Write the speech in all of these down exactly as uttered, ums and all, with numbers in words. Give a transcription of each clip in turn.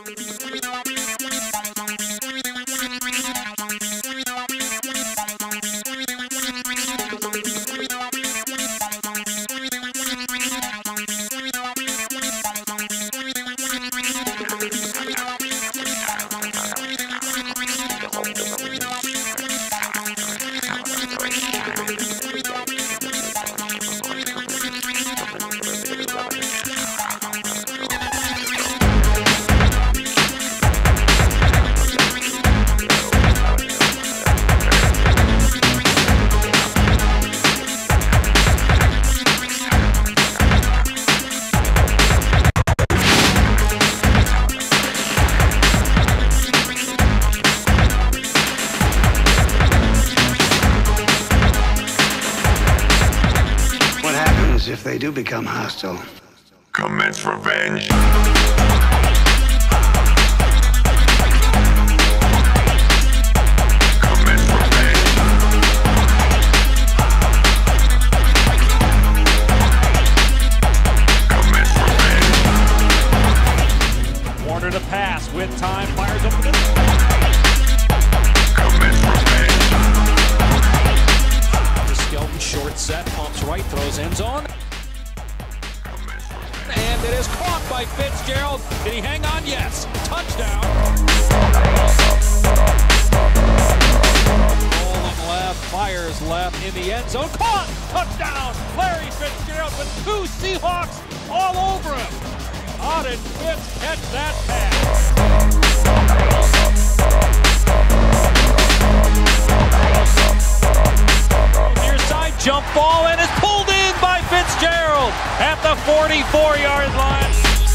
If they do become hostile, commence revenge. Commence revenge. Commence revenge. Warner to pass with time, fires up the middle. Commence revenge. Skelton short set, pumps right, throws end zone. And it is caught by Fitzgerald. Did he hang on? Yes. Touchdown. Rolling left, fires left in the end zone. Caught! Touchdown! Larry Fitzgerald with two Seahawks all over him. How did Fitz catch that pass? Near side jump ball and is pulled in by Fitzgerald at the forty-four yard line.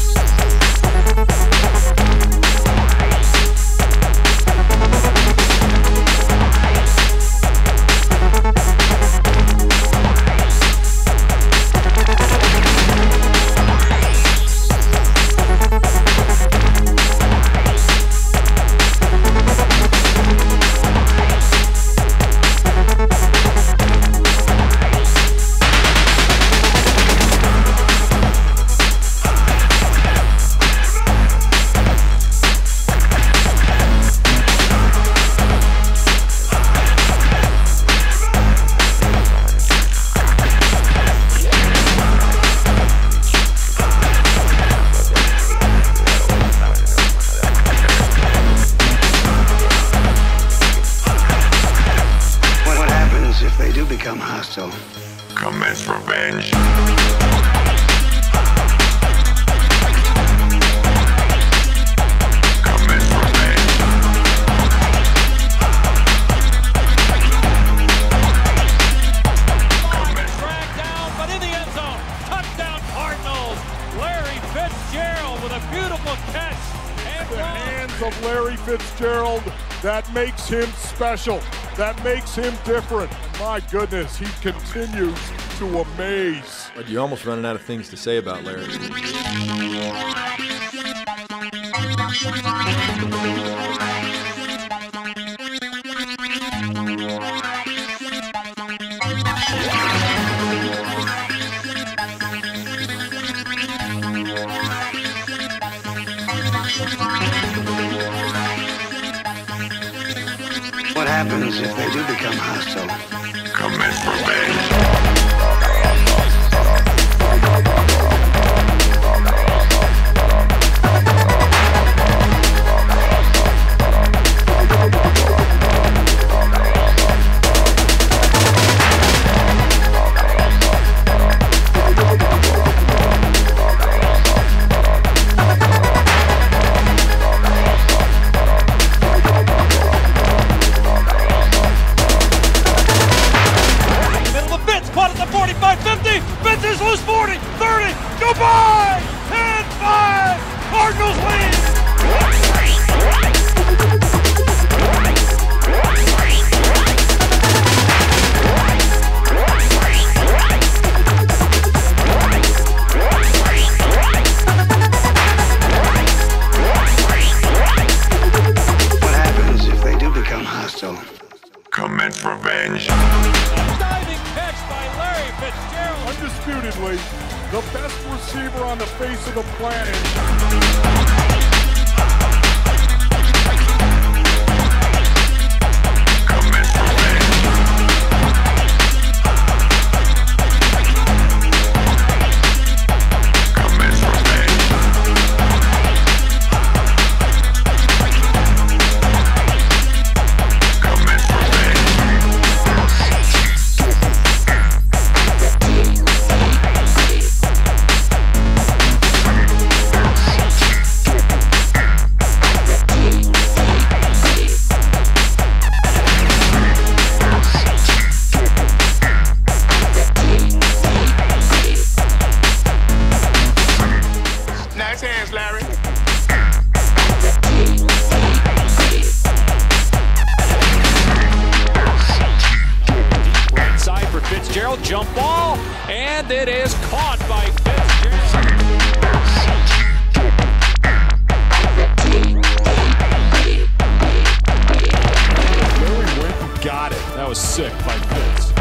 if they do become hostile. Commence revenge. Commence revenge. Commence dragged down, but in the end zone. Touchdown Cardinals. Larry Fitzgerald with a beautiful catch. And the hands of Larry Fitzgerald, that makes him special. That makes him different. My goodness, he continues to amaze. But you're almost running out of things to say about Larry. What happens if they do become hostile? Commence revenge. Fitz loose forty, thirty, goodbye! ten five, Cardinals lead! What happens if they do become hostile? Commence revenge. Diving catch by Larry Fitzgerald. Undisputedly, the best receiver on the face of the planet. and it is caught by Fitzgerald. Larry went and got it. That was sick by Fitz.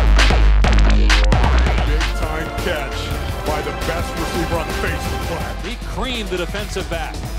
Big time catch by the best receiver on the face of the planet. He creamed the defensive back.